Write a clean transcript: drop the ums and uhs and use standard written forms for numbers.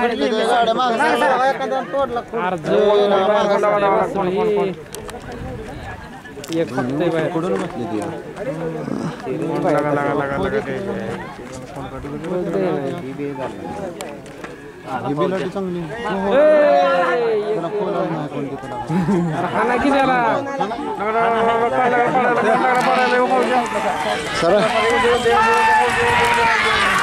एक फक्त कुठून बसली ती बिलाटी चांगली सर